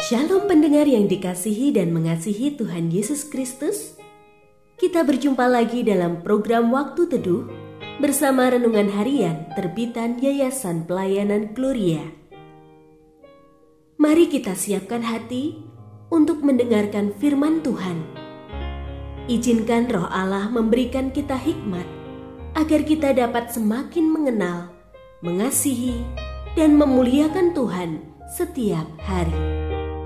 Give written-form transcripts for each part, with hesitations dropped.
Shalom pendengar yang dikasihi dan mengasihi Tuhan Yesus Kristus. Kita berjumpa lagi dalam program Waktu Teduh bersama Renungan Harian terbitan Yayasan Pelayanan Gloria. Mari kita siapkan hati untuk mendengarkan firman Tuhan. Izinkan Roh Allah memberikan kita hikmat agar kita dapat semakin mengenal, mengasihi, dan memuliakan Tuhan setiap hari.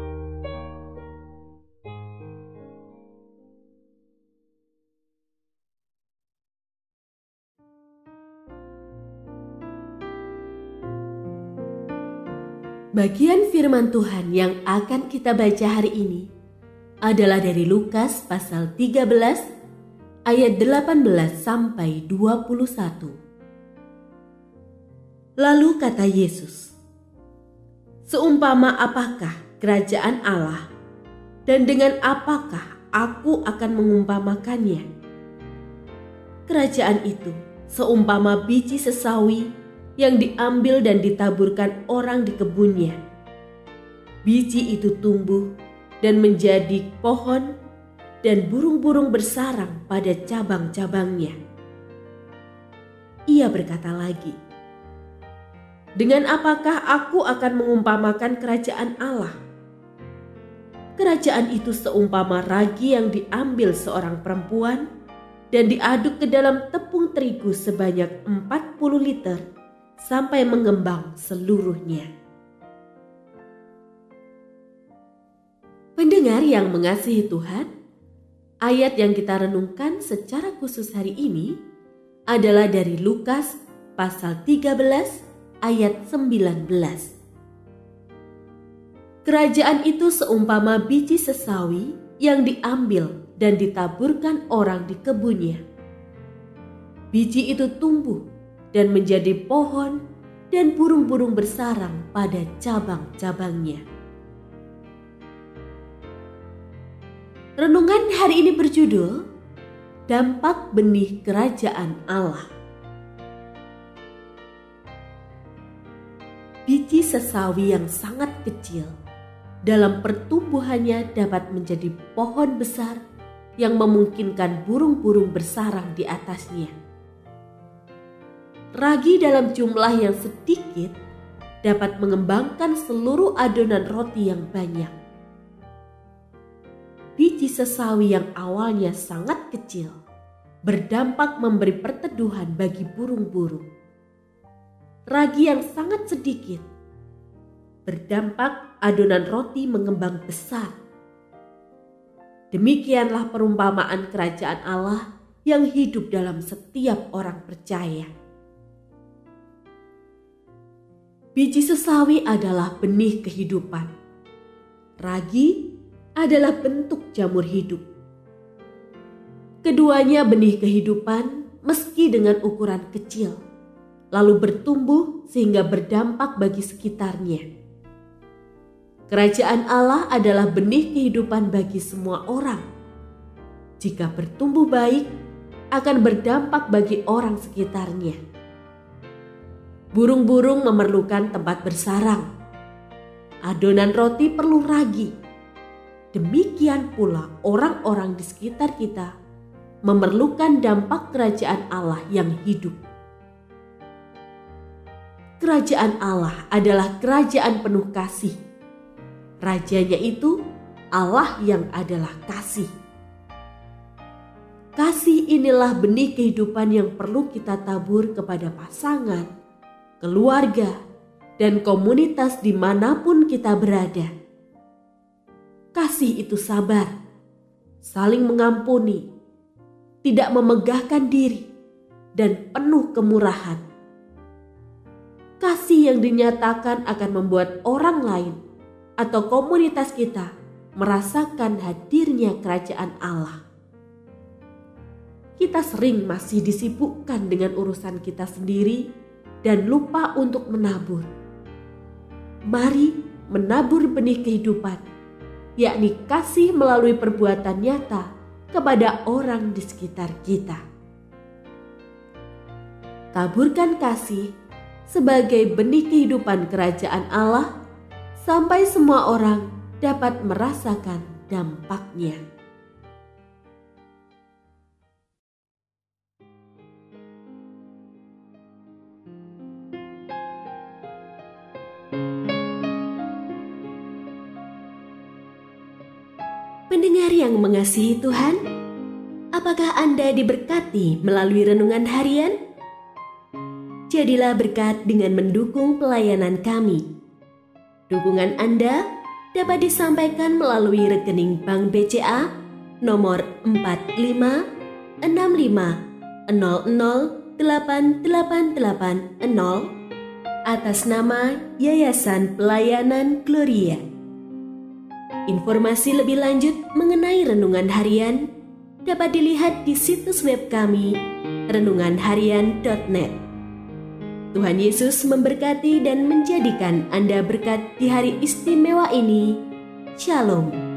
Bagian firman Tuhan yang akan kita baca hari ini adalah dari Lukas pasal 13 ayat 18 sampai 21. Lalu kata Yesus, "Seumpama apakah kerajaan Allah, dan dengan apakah aku akan mengumpamakannya? Kerajaan itu seumpama biji sesawi yang diambil dan ditaburkan orang di kebunnya. Biji itu tumbuh dan menjadi pohon, dan burung-burung bersarang pada cabang-cabangnya." Ia berkata lagi, "Dengan apakah aku akan mengumpamakan kerajaan Allah? Kerajaan itu seumpama ragi yang diambil seorang perempuan dan diaduk ke dalam tepung terigu sebanyak 40 liter sampai mengembang seluruhnya." Pendengar yang mengasihi Tuhan, ayat yang kita renungkan secara khusus hari ini adalah dari Lukas pasal 13 ayat 19. Kerajaan itu seumpama biji sesawi yang diambil dan ditaburkan orang di kebunnya. Biji itu tumbuh dan menjadi pohon, dan burung-burung bersarang pada cabang-cabangnya. Renungan hari ini berjudul Dampak Benih Kerajaan Allah. Biji sesawi yang sangat kecil dalam pertumbuhannya dapat menjadi pohon besar yang memungkinkan burung-burung bersarang di atasnya. Ragi dalam jumlah yang sedikit dapat mengembangkan seluruh adonan roti yang banyak. Biji sesawi yang awalnya sangat kecil berdampak memberi perteduhan bagi burung-burung. Ragi yang sangat sedikit berdampak adonan roti mengembang besar. Demikianlah perumpamaan kerajaan Allah yang hidup dalam setiap orang percaya. Biji sesawi adalah benih kehidupan. Ragi adalah bentuk jamur hidup. Keduanya benih kehidupan meski dengan ukuran kecil, lalu bertumbuh sehingga berdampak bagi sekitarnya. Kerajaan Allah adalah benih kehidupan bagi semua orang. Jika bertumbuh baik, akan berdampak bagi orang sekitarnya. Burung-burung memerlukan tempat bersarang. Adonan roti perlu ragi. Demikian pula orang-orang di sekitar kita memerlukan dampak kerajaan Allah yang hidup. Kerajaan Allah adalah kerajaan penuh kasih. Rajanya itu Allah yang adalah kasih. Kasih inilah benih kehidupan yang perlu kita tabur kepada pasangan, keluarga, dan komunitas dimanapun kita berada. Kasih itu sabar, saling mengampuni, tidak memegahkan diri, dan penuh kemurahan. Kasih yang dinyatakan akan membuat orang lain atau komunitas kita merasakan hadirnya kerajaan Allah. Kita sering masih disibukkan dengan urusan kita sendiri dan lupa untuk menabur. Mari menabur benih kehidupan, yakni kasih melalui perbuatan nyata kepada orang di sekitar kita. Taburkan kasih sebagai benih kehidupan kerajaan Allah sampai semua orang dapat merasakan dampaknya. Pendengar yang mengasihi Tuhan, apakah Anda diberkati melalui renungan harian? Jadilah berkat dengan mendukung pelayanan kami. Dukungan Anda dapat disampaikan melalui rekening Bank BCA nomor 4565008880 atas nama Yayasan Pelayanan Gloria. Informasi lebih lanjut mengenai renungan harian dapat dilihat di situs web kami renunganharian.net. Tuhan Yesus memberkati dan menjadikan Anda berkat di hari istimewa ini. Shalom.